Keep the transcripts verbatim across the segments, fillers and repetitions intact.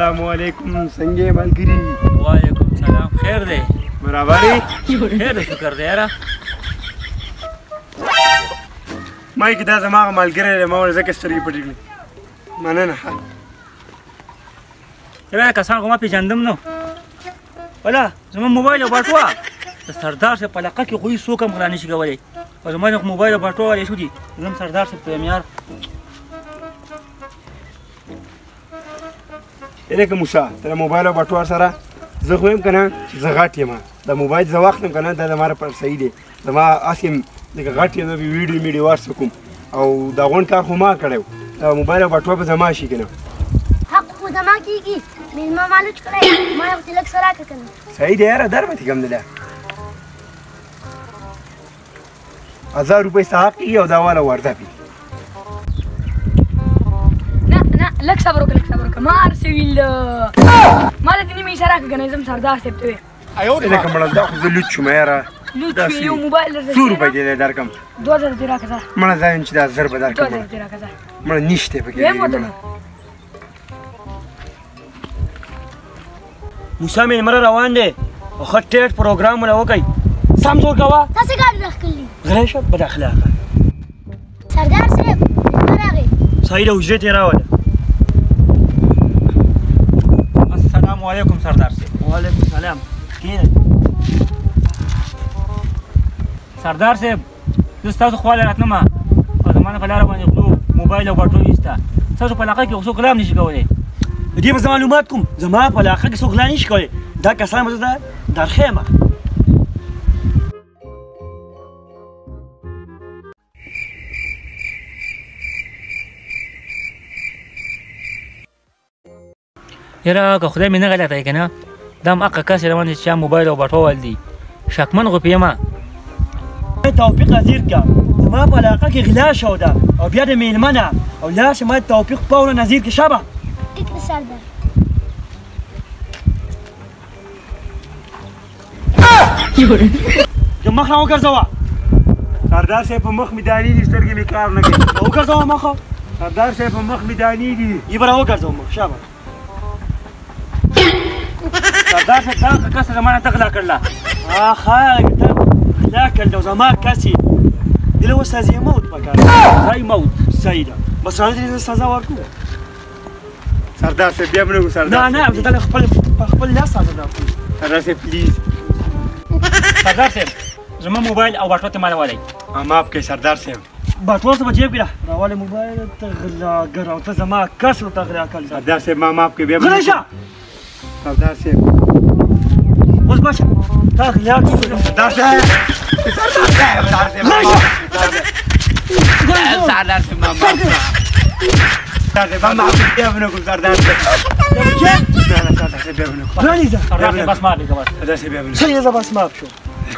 السلام علیکم څنګه یې ملګري؟ وعلیکم سلام خیر دی؟ برابر یې؟ خیر دی شکر دی یاره. ما یې کې دا زما هغه ملګری دی ما ورته ځکه سترګې پټې کړې. مننه. یاره کسان خو ما پېژندم نو. ولا زما موبایل او باټوه د سردار صاحب په علاقه کې خو هېڅ څوک هم غلا نه شي کولی. او زما د موبایل او باټوه والې شو دي زه هم سردار صاحب ته یم یار. لکه موسی ته د موبایل او بټوه سره زه خو یم که نه چې زه غټ یم. د موبایل زه واخلم که نه دا زما لپاره صحیح دی. زما هسې یم لکه غټ یم زه ویډیو میډیو هر څه کوم او دا غونډ کار خو ما کړی و. د موبایل او بټوه به زما شي که نه. حق خو زما کېږي مېلمه مالوچ کړی ما یې ورته لږ څه راکړه که نه. صحیح دی یاره در به دې کم دی. هزار روپۍ ستا حق کېږي او دا واله ورده پي. نه نه لږ صبر وکړه لږ صبر وکړه ما هر څه ویل ما له دې نیمه ایسه راکړه که نه زه هم سردار صاحب ته ویم. لکه مړه دا خو زه لوټ شوم یاره. لوټ شوې یو موبایل درته څو روپۍ دې دی درکړم؟ دوه زره دې راکړه زه. مړه دا یم چې دا زر به دوه درکړم. زره دې راکړه زه. مړه نشته پکې. ویم ورته نو. موسی مېلمه روان دی او ښه ټیټ پروګرامونه وکئ. سم زور کوه. تاسې ګاډي راښکلي غلی شه بد اخلاقه. سردار صاحب مېلمه راغی. صحیح ده حجرې ته یې راوله. السلام علیکم سردار صاحب. وعلیکم سلام. کښېنه. سردار صاحب زه ستاسو خواله راتلم او زما نه په لاره باندې غلو موبایل او باټو ایسته. ستاسو په علاقه کې خو څوک غلا هم نشي کولی. د دې به زه معلومات کوم. زما په علاقه کې څوک غلا نشي کولی. دا کسان به زه درښیم. یاره که خدای مې نه غلطوي که نه دا هم هغه کس روان دی چې چا موبایل او باټوه ویل دي. شکمن خو پې یم. توفیق حاضر کړه زما په علاقه کې غلا شوه ده او بیا د مېلمه نه او لاړ شه ما د توفیق فورا نظیر کړه. شابه ټیک ده سردار. د مخ نه وګرځوه. سردار صاحب په مخ مې دانې دي سترګې مې کار نه کوي. وګرځوه مخه. سردار صاحب په مخ مې دانې دي. یې به راوګرځوه مخ. شابه سردار صاحب دا هغه کس زما نه ته غلا کړله. آخا ته غلا کړله او زما کس یې دله اوس سزا موت پکار دی. موت صحیح ده. بس راځه دې سزا ورکړو. سردار صاحب بیا به نه وګورو. نه نه زه دله خپل په خپل لاس سزا درکړو. سردار صاحب پلیز. سردار صاحب زما موبایل او باټوه ته ماله والی. معاف کړئ سردار صاحب. باټوه څه به جیب کې ده راولې موبایل ته غلاګر او ته زما کس ورته غلا کړل. سردار صاحب ما معاف کړئ بیا به. غلی شه. سردار صاحب اوس باشه تا غلا کړې. سردار صاحب سردار صاحب غلی شه. سردار صاحب ما معاف کړئ. سردار صاحب ما معاف کړئ بیا به نه کوم سردار صاحب. نه نه سردار صاحب بیا به نه کوم. غلی شه. سردار صاحب بس معاف کړه بس. سردار صاحب بیا به نه. صحیح زه بس معاف شو.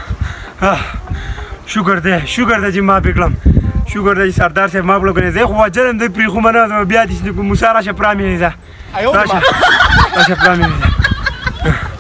شکر دی شکر دی چې معافي کړم. شکر دی چې سردار صاحب معاف کړم. زه خو وجلم دی پرېښومه نه بیا دې موسی راشه پرا مې نه ده. راشه راشه پرا مې نه ده.